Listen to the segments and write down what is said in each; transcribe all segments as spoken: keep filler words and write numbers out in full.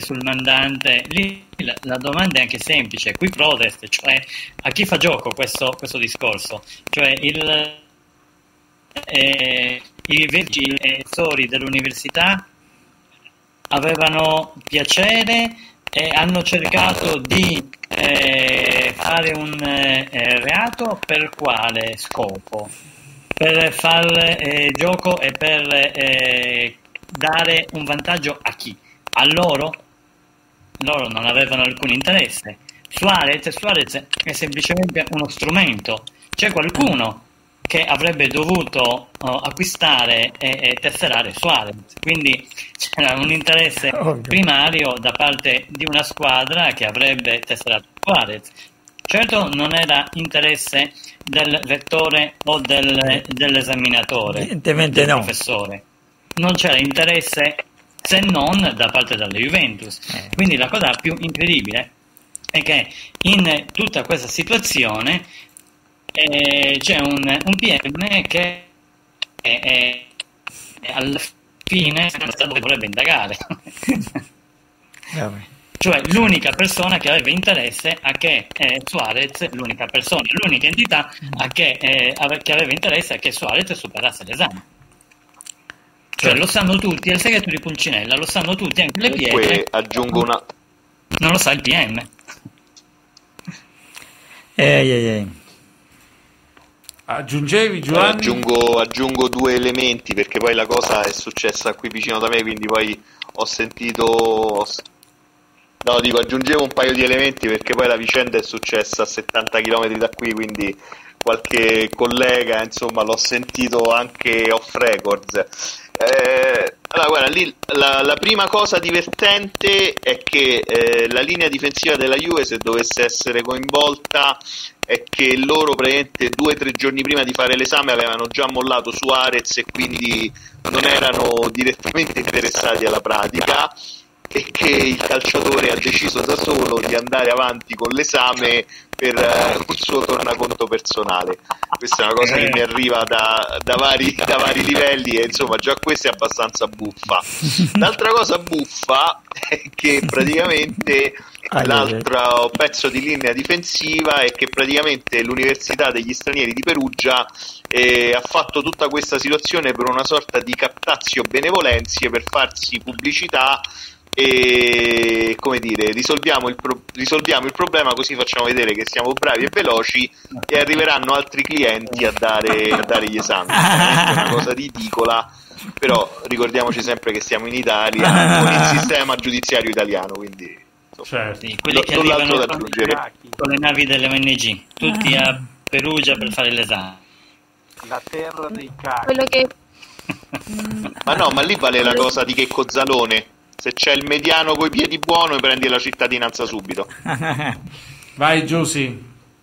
sul mandante, lì la, la domanda è anche semplice, qui prodest, cioè a chi fa gioco questo, questo discorso? Cioè il, eh, i professori dell'università avevano piacere e hanno cercato di eh, fare un eh, reato per quale scopo? Per fare eh, gioco e per eh, dare un vantaggio a chi? A loro? Loro non avevano alcun interesse. Suarez, Suarez è semplicemente uno strumento. C'è qualcuno che avrebbe dovuto uh, acquistare e, e tesserare Suarez, quindi c'era un interesse primario da parte di una squadra che avrebbe tesserato Suarez. Certo non era interesse del rettore o del, dell'esaminatore, evidentemente del no. professore, non c'era interesse se non da parte della Juventus. Quindi la cosa più incredibile è che in tutta questa situazione Eh, c'è un, un P M che è, è, è alla fine Stato vorrebbe indagare. Cioè l'unica persona che aveva interesse a che eh, Suarez, l'unica persona, l'unica entità a che, eh, ave, che aveva interesse a che Suarez superasse l'esame. Cioè lo sanno tutti, è il segreto di Pulcinella, lo sanno tutti, anche le Comunque, pietre. aggiungo una... Non lo sa il P M. Ehi, ehi, ehi. Aggiungevi, Giovanni? Aggiungo, aggiungo due elementi, perché poi la cosa è successa qui vicino da me, quindi poi ho sentito... No, dico, aggiungevo un paio di elementi perché poi la vicenda è successa a settanta chilometri da qui, quindi qualche collega, insomma, l'ho sentito anche off records. Eh, allora, guarda, lì la, la prima cosa divertente è che eh, la linea difensiva della Juve, se dovesse essere coinvolta, è che loro praticamente due o tre giorni prima di fare l'esame avevano già mollato Suarez e quindi non erano direttamente interessati alla pratica, e che il calciatore ha deciso da solo di andare avanti con l'esame per uh, un suo tornaconto personale. Questa è una cosa che mi arriva da, da, vari, da vari livelli e insomma già questa è abbastanza buffa. L'altra cosa buffa è che praticamente l'altro pezzo di linea difensiva è che praticamente l'Università degli Stranieri di Perugia eh, ha fatto tutta questa situazione per una sorta di captatio benevolenzie, per farsi pubblicità e, come dire, risolviamo il, pro- risolviamo il problema, così facciamo vedere che siamo bravi e veloci e arriveranno altri clienti a dare, a dare gli esami. È una cosa ridicola, però ricordiamoci sempre che siamo in Italia con il sistema giudiziario italiano, quindi certo. Sì, quelli che arrivano con, con le navi delle O N G, tutti a Perugia per fare l'esame. La terra dei cani. Quello che... ma no, ma lì vale la cosa di Checco Zalone. Se c'è il mediano coi piedi buono, prendi la cittadinanza subito. Vai, Giussi.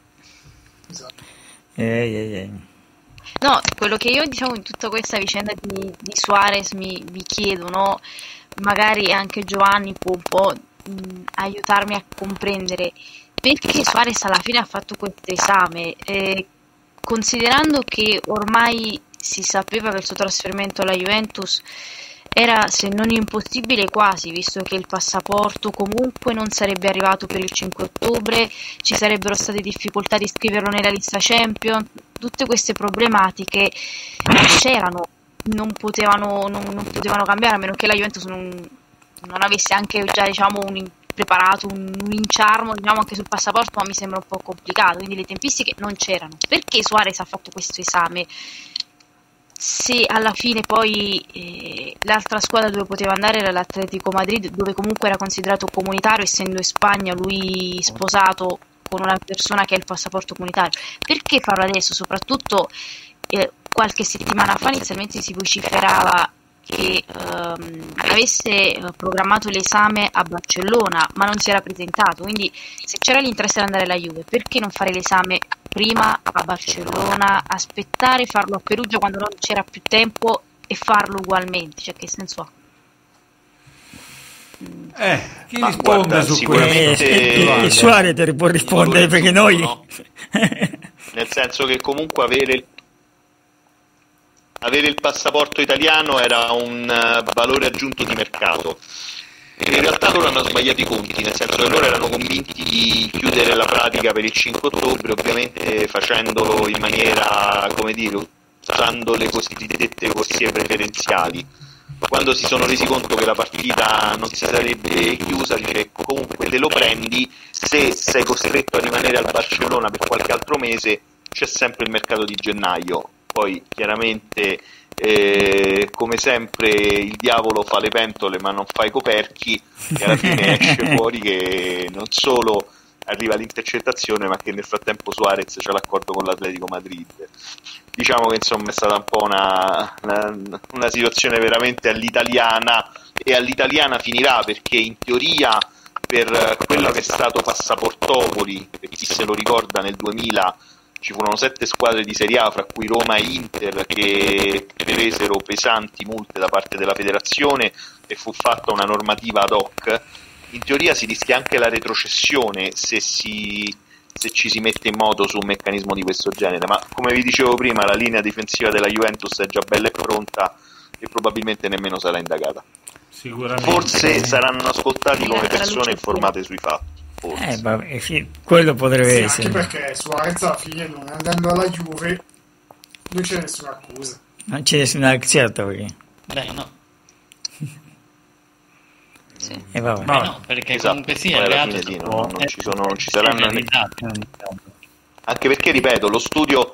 Ehi, ehi, ehi. No, quello che io diciamo in tutta questa vicenda di, di Suarez mi, mi chiedo, no? Magari anche Giovanni può un po' mh, aiutarmi a comprendere perché Suarez alla fine ha fatto questo esame, eh, considerando che ormai si sapeva che il suo trasferimento alla Juventus era, se non impossibile, quasi, visto che il passaporto comunque non sarebbe arrivato per il cinque ottobre, ci sarebbero state difficoltà di scriverlo nella lista Champions, tutte queste problematiche c'erano, non potevano, non, non potevano cambiare, a meno che la Juventus non, non avesse anche già, diciamo, un, preparato un, un inciarmo, diciamo, anche sul passaporto, ma mi sembra un po' complicato, quindi le tempistiche non c'erano. Perché Suarez ha fatto questo esame? Se alla fine poi eh, l'altra squadra dove poteva andare era l'Atletico Madrid, dove comunque era considerato comunitario, essendo in Spagna lui sposato con una persona che ha il passaporto comunitario, perché farlo adesso? Soprattutto eh, qualche settimana fa inizialmente si vociferava che ehm, avesse programmato l'esame a Barcellona ma non si era presentato, quindi se c'era l'interesse di andare alla Juve, perché non fare l'esame prima a Barcellona, aspettare, farlo a Perugia quando non c'era più tempo e farlo ugualmente? Cioè, che senso ha? Eh, chi Ma risponde guarda, su sicuramente questo? E Suarez ti può rispondere, perché noi... No? Nel senso che comunque avere, avere il passaporto italiano era un uh, valore aggiunto di mercato. in realtà loro hanno sbagliato i conti, nel senso che loro erano convinti di chiudere la pratica per il cinque ottobre, ovviamente facendolo in maniera, come dire, usando le cosiddette corsie preferenziali. Quando si sono resi conto che la partita non si sarebbe chiusa, dice comunque te lo prendi, se sei costretto a rimanere al Barcellona per qualche altro mese c'è sempre il mercato di gennaio. Poi chiaramente eh, come sempre il diavolo fa le pentole ma non fa i coperchi, e alla fine esce fuori che non solo arriva l'intercettazione ma che nel frattempo Suarez c'ha l'accordo con l'Atletico Madrid. Diciamo che insomma è stata un po' una, una, una situazione veramente all'italiana, e all'italiana finirà, perché in teoria per quello che è stato Passaportopoli, per chi se lo ricorda, nel duemila ci furono sette squadre di Serie A, fra cui Roma e Inter, che presero pesanti multe da parte della federazione e fu fatta una normativa ad hoc. In teoria si rischia anche la retrocessione se si... se ci si mette in moto su un meccanismo di questo genere, ma come vi dicevo prima la linea difensiva della Juventus è già bella e pronta e probabilmente nemmeno sarà indagata. Sicuramente. Forse saranno ascoltati come persone informate sui fatti. Eh, vabbè, sì, quello potrebbe sì, essere. Anche perché Suarez alla fine, non andando alla Juve, non c'è nessuna accusa. Non c'è nessuna, certo, perché... Beh, no. Sì. Eh, vabbè. Beh, no, perché Esatto, comunque sì, poi il alla reato fine è sì, stato- non- non è- ci sono- non ci è saranno- realizzato, diciamo. Anche perché, ripeto, lo studio...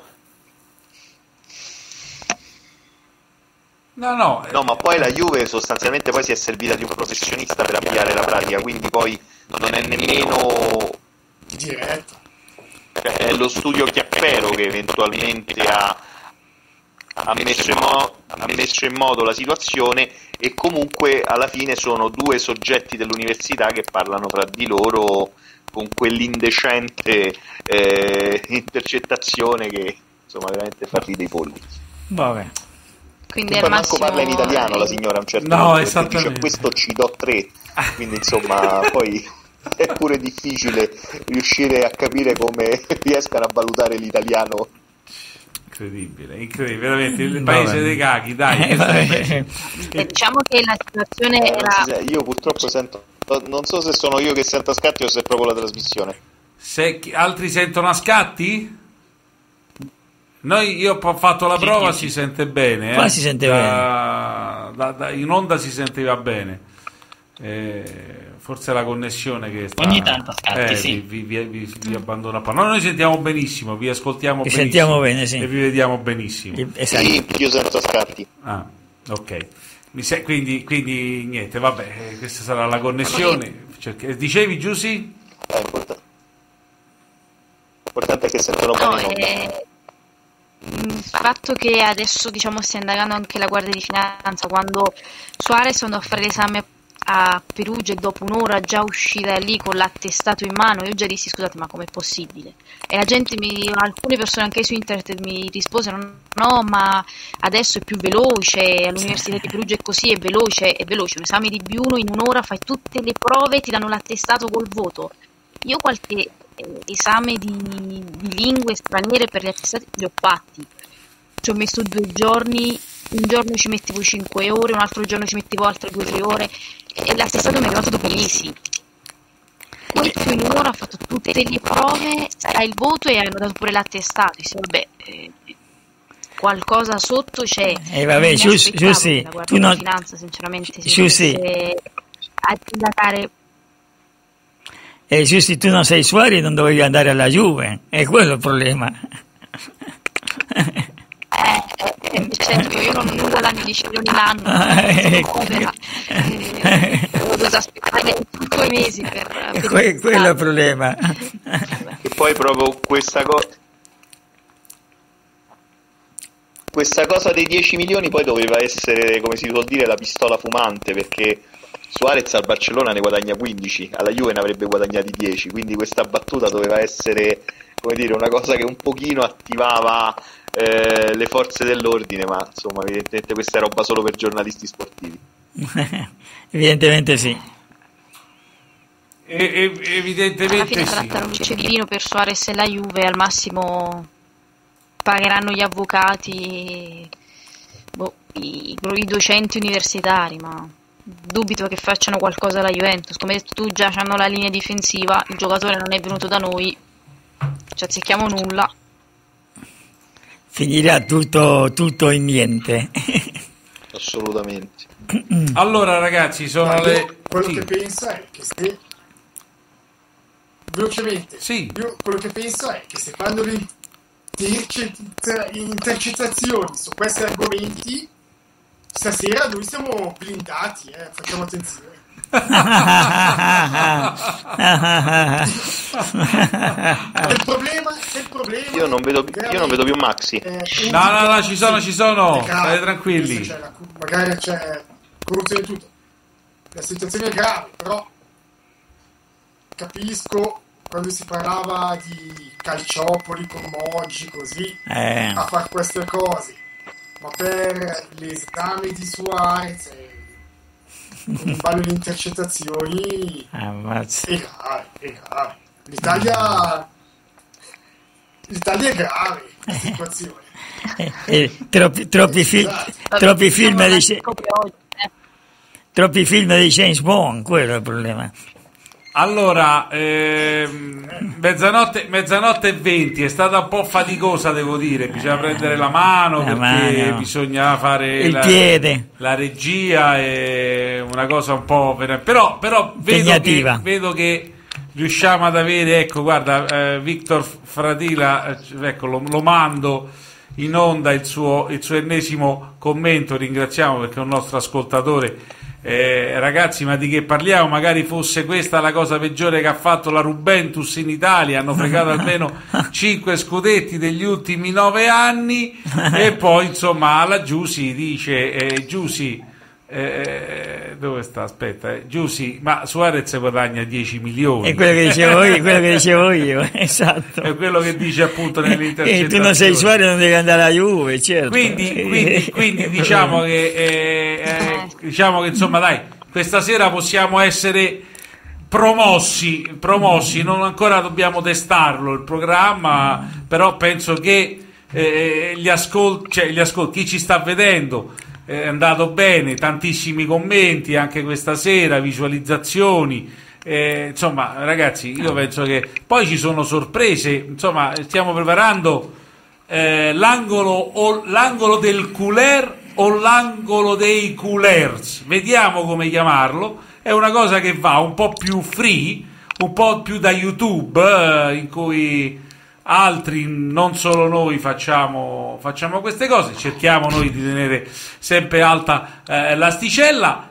No, no, No, ma poi la Juve sostanzialmente poi si è servita di un professionista per avviare la pratica, quindi poi non è nemmeno... Diretto. è lo studio Chiappero che eventualmente ha, ha, messo in mo- ha messo in modo la situazione, e comunque alla fine sono due soggetti dell'università che parlano tra di loro con quell'indecente eh, intercettazione che insomma veramente fa ridere i polli. Vabbè. Quindi E al poi manco massimo parla in italiano la signora a un certo No, punto, perché esattamente. dice questo ci do tre, quindi insomma poi è pure difficile riuscire a capire come riescano a valutare l'italiano. incredibile, incredibile, veramente il Vabbè. paese dei caghi, dai. Eh, vabbè. Eh, diciamo che la situazione Eh, non era si sa- io purtroppo sento, non so se sono io che sento a scatti o se è proprio la trasmissione. Se chi- altri sentono a scatti? Noi, io ho fatto la Sì, prova, sì, si sì. sente bene. eh. Qua si sente Da- da- da- in onda si sentiva bene. Eh, forse è la connessione che sta... Ogni tanto a scatti, eh, sì. vi, vi, vi, vi abbandona. No, noi sentiamo benissimo, vi ascoltiamo Vi benissimo sentiamo bene, sì. e vi vediamo benissimo. Esatto. Sì, io sento a scatti. Ah, ok. Mi se- quindi, quindi niente, vabbè, eh, questa sarà la connessione. Cerca- dicevi, Giussi? È importante. L'importante è che sentono no, bene in onda. eh, il fatto che adesso diciamo stia indagando anche la Guardia di Finanza, quando Suarez andò a fare l'esame a Perugia e dopo un'ora già uscita lì con l'attestato in mano, io già dissi scusate ma com'è possibile? E la gente, mi, alcune persone anche su internet mi risposero no ma adesso è più veloce, all'Università di Perugia è così, è veloce, è veloce, un esame di B uno in un'ora fai tutte le prove e ti danno l'attestato col voto. Io qualche eh, esame di, di lingue straniere per gli attestati li ho fatti, ci ho messo due giorni, un giorno ci mettevo cinque ore, un altro giorno ci mettevo altre due o tre ore e l'attestato mi è arrivato dopo mesi. Questo in un'ora ha fatto tutte le prove, hai il voto e hanno dato pure l'attestato. Dice, vabbè, eh, qualcosa sotto c'è. Eh, vabbè, Non mi Gius- aspettavo Giussi, che la Guardia tu di non- Finanza, sinceramente, si Giussi. potesse additare. E giusti, tu non sei Suarez, non dovevi andare alla Juve, è quello il problema. Eh, eh, certo, io non ho nulla l'anno di milioni l'anno, Ah, ecco. povera. Eh, ho dovuto aspettare cinque mesi per, per Que- quello è il problema. E poi proprio questa cosa questa cosa dei dieci milioni poi doveva essere, come si suol dire, la pistola fumante, perché Suarez al Barcellona ne guadagna quindici, alla Juve ne avrebbe guadagnati dieci, quindi questa battuta doveva essere, come dire, una cosa che un pochino attivava eh, le forze dell'ordine, ma insomma evidentemente questa è roba solo per giornalisti sportivi. Evidentemente sì. E- e- alla fine evidentemente sì. trattano un cedolino per Suarez e la Juve, al massimo pagheranno gli avvocati, boh, i, i docenti universitari, ma dubito che facciano qualcosa alla Juventus. Come hai detto tu, già hanno la linea difensiva, il giocatore non è venuto da noi, ci azzecchiamo nulla. Finirà tutto, tutto in niente. Assolutamente. Allora ragazzi, sono Ma io le... quello sì. che penso è che se velocemente Sì. io quello che penso è che se fanno le intercetta- intercettazioni su questi argomenti stasera noi siamo blindati, eh, facciamo attenzione. il problema, il problema Io non vedo, io non vedo più Maxi. eh, No, no, no, ci sono, ci sono, è grave. state tranquilli. C'è la- magari c'è corruzione e tutto. La situazione è grave, però capisco quando si parlava di Calciopoli con Moggi così Eh. a fare queste cose, ma per l'esame di Suarez eh, con un ballo di intercettazioni Ammazza. è grave, è grave. L'Italia l'Italia è grave la situazione. Eh, eh, troppi, troppi, fi- troppi film Diciamo, di la Ce- scopre oggi, eh. troppi film di James Bond, quello è il problema. Allora, ehm, mezzanotte, mezzanotte e venti è stata un po' faticosa, devo dire. Bisogna prendere la mano La perché mano. bisogna fare Il la, piede. la regia, è una cosa un po' vera- però, però vedo che, Impegnativa. vedo che riusciamo ad avere, ecco, guarda, eh, Victor Fradila, eh, ecco, lo, lo mando in onda il suo, il suo ennesimo commento. Ringraziamo perché è un nostro ascoltatore. Eh, ragazzi, ma di che parliamo? Magari fosse questa la cosa peggiore che ha fatto la Juventus in Italia. Hanno fregato almeno cinque scudetti degli ultimi nove anni. E poi insomma alla Giussi dice eh, Giussi eh, dove sta? Aspetta, eh, Giussi, ma Suarez guadagna dieci milioni. È quello che dicevo io, quello che dicevo io, esatto. È quello che dice appunto nelle E intercettazioni. tu non sei Suarez, non devi andare alla Juve, certo. Quindi, quindi, quindi diciamo che eh, eh, diciamo che insomma dai, questa sera possiamo essere promossi, promossi, non ancora dobbiamo testarlo il programma, però penso che eh, gli ascolti, cioè gli ascolti, chi ci sta vedendo è andato bene, tantissimi commenti anche questa sera, visualizzazioni. Eh, insomma, ragazzi, io penso che poi ci sono sorprese. Insomma, stiamo preparando eh, l'angolo o l'angolo del cooler o l'angolo dei coolers. Vediamo come chiamarlo. È una cosa che va un po' più free, un po' più da YouTube, eh, in cui altri, non solo noi, facciamo, facciamo queste cose. Cerchiamo noi di tenere sempre alta eh, l'asticella.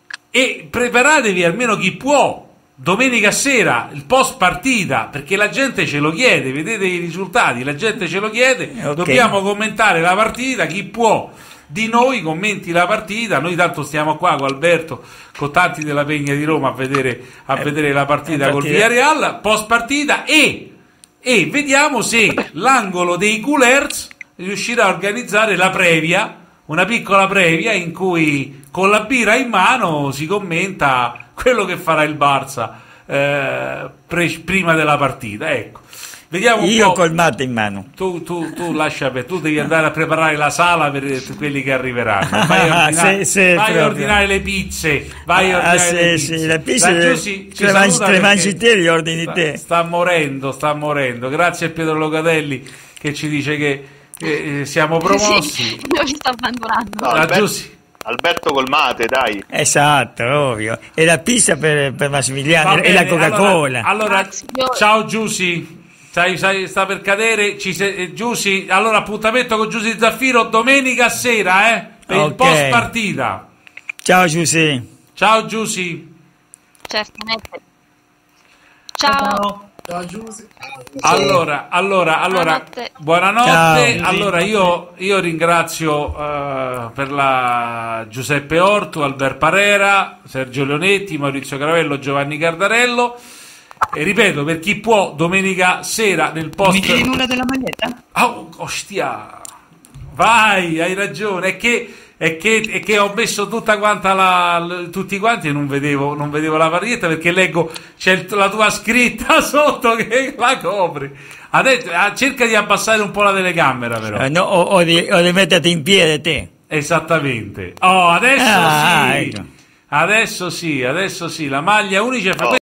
E preparatevi, almeno chi può, domenica sera il post partita, perché la gente ce lo chiede, vedete i risultati, la gente ce lo chiede, Okay. Dobbiamo commentare la partita, chi può di noi commenti la partita. Noi tanto stiamo qua con Alberto, con tanti della Pegna di Roma a vedere, a Eh, vedere la partita eh, col partita. Villarreal, post partita, e, e vediamo se l'angolo dei coolers riuscirà a organizzare la previa, una piccola previa in cui con la birra in mano si commenta quello che farà il Barça eh, pre- prima della partita. Ecco, vediamo un Io po'. col matte in mano. Tu, tu, tu lascia per tu devi andare a preparare la sala per quelli che arriveranno. Vai a ordinare, Sì, sì, vai a proprio. ordinare le pizze. Vai a Ah, ordinare sì, le pizze. sì, le pizze La le- Giussi ci le mangi- saluta le perché mangi te, li ordini sta, te. sta morendo, sta morendo. Grazie a Pietro Locatelli che ci dice che eh, siamo promossi. Sì, mi sta abbandonando. No, La Alberto, Giussi. Alberto Colmate, dai. Esatto, ovvio. E la pizza per, per Massimiliano Va e la bene, Coca-Cola. Allora, allora, Grazie, io- ciao Giussi. Sai, sai, sta per cadere. Ci se- eh, Giussi, allora appuntamento con Giussi Zaffiro domenica sera, eh? Per il Ok. post partita. Ciao Giuseppe. Ciao Giussi. Certamente. Ciao. Da Giuse. Allora, allora, allora, Buonanotte. buonanotte. Ciao. Allora, io, io ringrazio eh, per la Giuseppe Ortu, Albert Parera, Sergio Leonetti, Maurizio Caravello, Giovanni Cardarello. E ripeto, per chi può, domenica sera nel Mi post. chiedi nulla della maglietta? Oh, ostia, vai, hai ragione. È che, è che, è che ho messo tutta quanta la, l- tutti quanti e non vedevo, non vedevo la partita perché leggo c'è il- la tua scritta sotto che la copre. Adesso ah, cerca di abbassare un po' la telecamera, però. Eh, no, o, o di, o di metterti in piedi te. Esattamente. Oh, adesso Ah, sì. ecco. Adesso sì, adesso sì, la maglia Unicef. Oh.